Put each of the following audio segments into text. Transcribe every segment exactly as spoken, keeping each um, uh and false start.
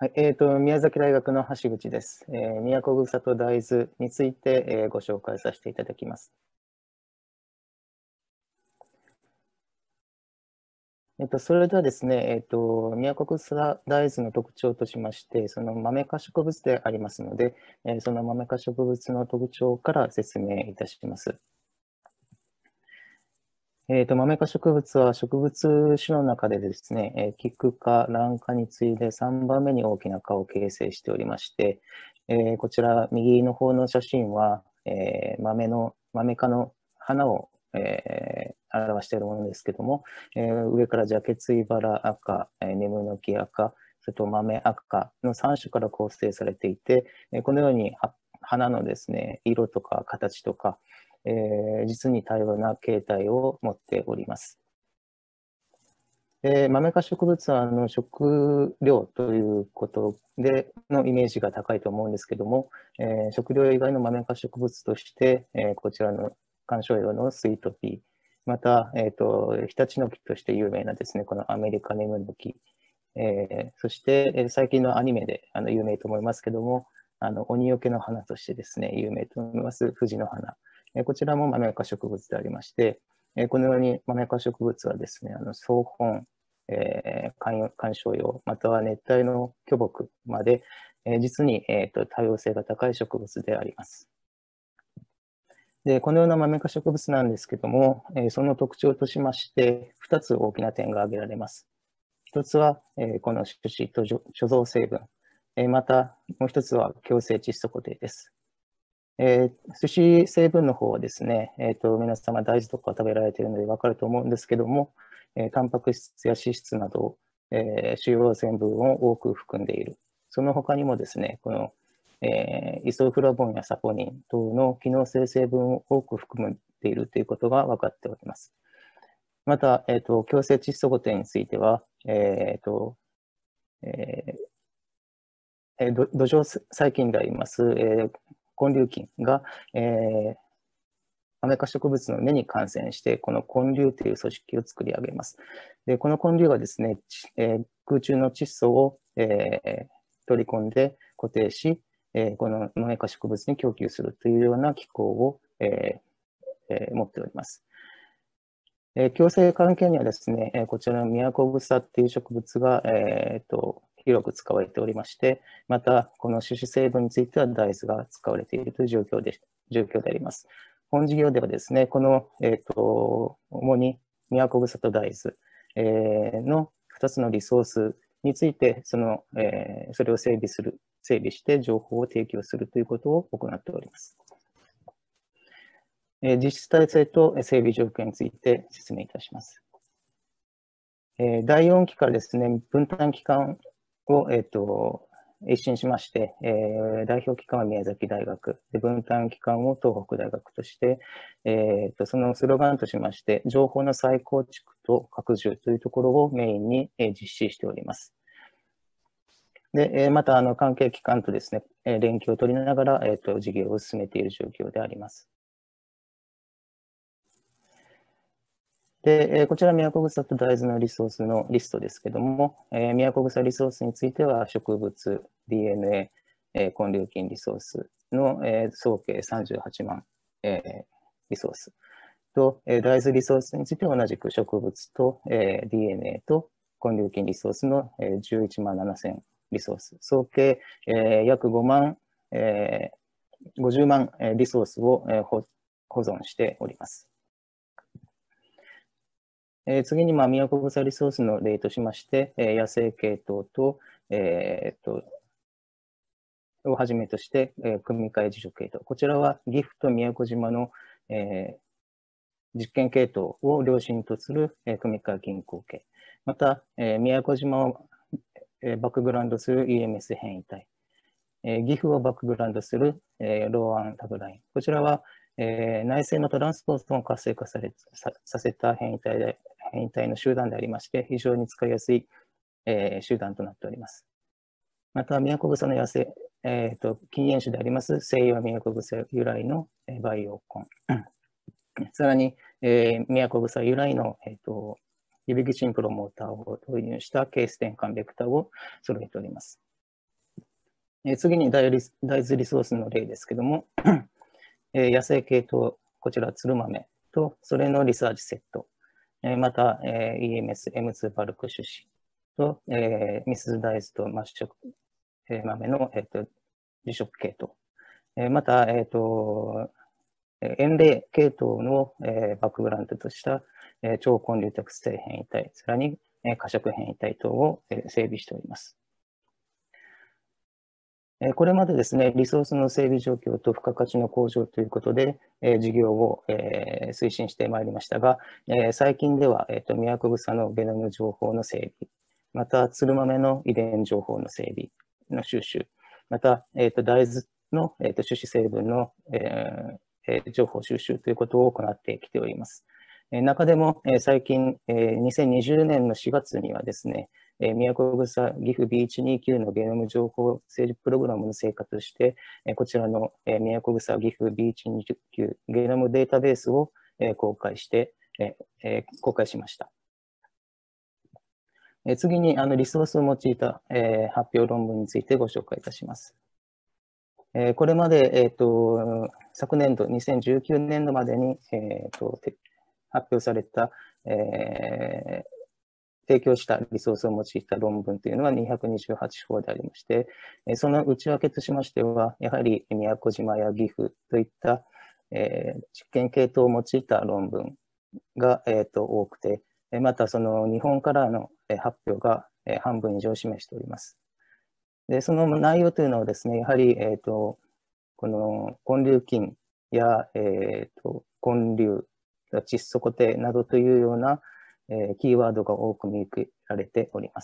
はい、えーと、宮崎大学の橋口です。えー、都草と大豆について、えー、ご紹介させていただきます。えっと、それではですね、えっと、都草大豆の特徴としまして、そのマメ科植物でありますので、えー、そのマメ科植物の特徴から説明いたします。えっと、マメ科植物は植物種の中でですね、えー、キク科、ラン科に次いでさんばんめに大きな科を形成しておりまして、えー、こちら右の方の写真は、えー、豆の、豆科の花を、えー、表しているものですけども、えー、上からジャケツイバラ赤、えー、ネムノキ赤、それと豆赤のさん種から構成されていて、えー、このように花のですね、色とか形とか、えー、実に多様な形態を持っております。で、マメ科植物はあの食料ということでのイメージが高いと思うんですけども、えー、食料以外のマメ科植物として、えー、こちらの観賞用のスイートピー、また、えーと、日立の木として有名なですね、このアメリカネムの木、えー、そして、えー、最近のアニメであの有名と思いますけども、あの鬼よけの花としてですね、有名と思います藤の花。えー、こちらもマメ科植物でありまして、えー、このようにマメ科植物はですね、あの草本、えー、観観賞用、または熱帯の巨木まで、えー、実に、えーと、多様性が高い植物であります。で、このようなマメ科植物なんですけども、えー、その特徴としまして、ふたつ大きな点が挙げられます。一つは、えー、この種子と貯蔵成分、えー、またもう一つは共生窒素固定です。えー、種子成分の方はですね、えーと、皆様大豆とか食べられているので分かると思うんですけども、えー、タンパク質や脂質など、えー、主要成分を多く含んでいる。その他にもですね、この、えー、イソフラボンやサポニン等の機能性成分を多く含んでいるということが分かっております。また、えーと、共生窒素固定については、えーとえー、土壌細菌であります、えー、根粒菌が、えー、マメ科植物の根に感染して、この根粒という組織を作り上げます。で、この根粒がですね、えー、空中の窒素を、えー、取り込んで固定し、えー、このマメ科植物に供給するというような機構を、えーえー、持っております。えー、共生関係にはですね、えー、こちらのミヤコグサっていう植物が、えー、と広く使われておりまして、また、この種子成分については大豆が使われているという状況で状況であります。本事業ではですね、この、えー、と主にミヤコグサと大豆、えー、のふたつのリソースについて、その、えー、それを整備する、整備して情報を提供するということを行っております。実質体制と整備状況について説明いたします。だいよんきからですね、分担期間を、えー、と一新しまして、えー、代表機関は宮崎大学、で分担機関を東北大学として、えー、とそのスローガンとしまして、情報の再構築と拡充というところをメインに実施しております。で、またあの関係機関とですね、連携を取りながら、えー、と事業を進めている状況であります。で、こちら、宮古草と大豆のリソースのリストですけども、宮古草リソースについては、植物、ディーエヌエー、根粒菌リソースの総計さんじゅうはちまんリソースと、大豆リソースについては同じく植物と ディーエヌエー と根粒菌リソースのじゅういちまんななせんリソース、総計約ごまん、ごじゅうまんリソースを保存しております。えー、次に、まあ、宮古草リソースの例としまして、えー、野生系統と、えー、と、をはじめとして、えー、組み換え自助系統。こちらは岐阜と宮古島の、えー、実験系統を良心とする、えー、組み換え均衡系。また、えー、宮古島を、えー、バックグラウンドする イーエムエス 変異体。えー、岐阜をバックグラウンドする、えー、ローアンタブライン。こちらは、えー、内製のトランスポートを活性化されささせた変異体で、変異体の集団でありまして、非常に使いやすい、えー、集団となっております。また、ミヤコグサの野生、えーと、禁煙種であります西洋ミヤコグサ由来のバイオコン。さらに、えー、ミヤコグサ由来の、えーと、指キチンプロモーターを導入したケース転換ベクターを揃えております。 え次に大豆リソースの例ですけども、え野生系統、こちら、ツル豆と、それのリサーチセット、えまた、え イーエムエス、エムツー バルク種子と、えミスズ大豆とマッシュ豆の、えー、と離植系統、えまた、えーと、塩類系統の、えバックグラウンドとした、え超根粒着性変異体、さらに、え可食変異体等を、え整備しております。これまでですね、リソースの整備状況と付加価値の向上ということで、え事業を、え推進してまいりましたが、え最近では、えーと、ミヤコグサのゲノム情報の整備、また、ツル豆の遺伝情報の整備の収集、また、えーと、大豆の、えーと、種子成分の、えー、情報収集ということを行ってきております。中でも、最近、にせんにじゅうねんのしがつにはですね、宮古草岐阜 ビーいちにきゅう のゲノム情報整理プログラムの成果として、こちらの宮古草岐阜 ビーいちにきゅう ゲノムデータベースを公開して、公開しました。次に、あのリソースを用いた発表論文についてご紹介いたします。これまで、えーと、昨年度、にせんじゅうきゅうねんどまでに、えーと、発表された、えー、提供したリソースを用いた論文というのはにひゃくにじゅうはちほうでありまして、その内訳としましては、やはり宮古島や岐阜といった、えー、実験系統を用いた論文が、えーと、多くて、またその日本からの発表が半分以上示しております。で、その内容というのはですね、やはり、えーと、この根粒菌や、えーと、根粒、窒素固定などというような、えー、キーワードが多く見受けられております。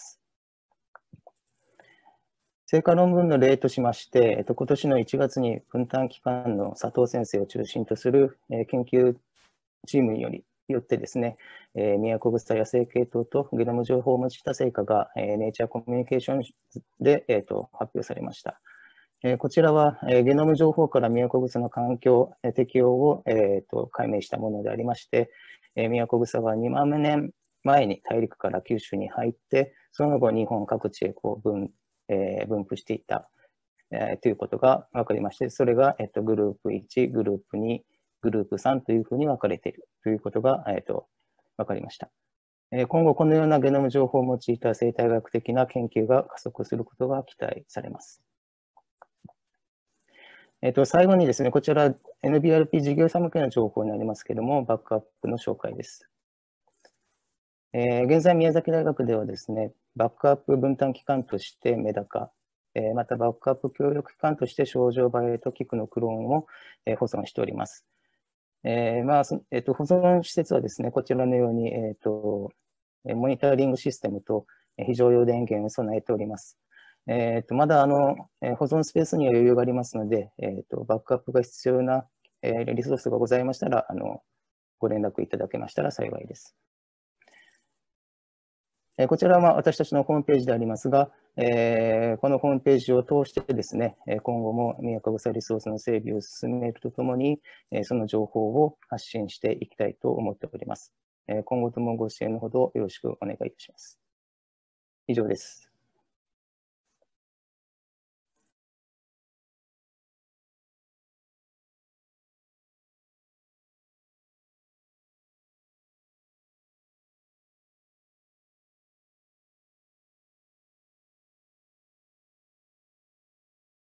成果論文の例としまして、えーと、今年のいちがつに分担機関の佐藤先生を中心とする、えー、研究チームによりよってですね、えー、宮古草野生系統とゲノム情報を用いた成果が、えー、ネイチャーコミュニケーションで、えーと、発表されました。こちらはゲノム情報からミヤコグサの環境適応を、えー、と解明したものでありまして、ミヤコグサはにまんねんまえに大陸から九州に入って、その後日本各地へこう 分,、えー、分布していった、えー、ということが分かりまして、それが、えー、とグループいち、グループに、グループさんというふうに分かれているということが、えー、と分かりました。今後このようなゲノム情報を用いた生態学的な研究が加速することが期待されます。えっと、最後にですね、こちら エヌビーアールピー 事業者向けの情報になりますけれども、バックアップの紹介です。えー、現在、宮崎大学ではですね、バックアップ分担機関としてメダカ、えー、またバックアップ協力機関として症状バイオとキクのクローンを、えー、保存しております。えーまあえー、と保存施設はですね、こちらのように、えー、とモニタリングシステムと非常用電源を備えております。えー、とまだあの保存スペースには余裕がありますので、えー、とバックアップが必要な、えー、リソースがございましたらあの、ご連絡いただけましたら幸いです。えー、こちらは私たちのホームページでありますが、えー、このホームページを通してですね、今後も宮古草リソースの整備を進めるとともに、その情報を発信していきたいと思っております。今後ともご支援のほどよろしくお願いいたします。以上です。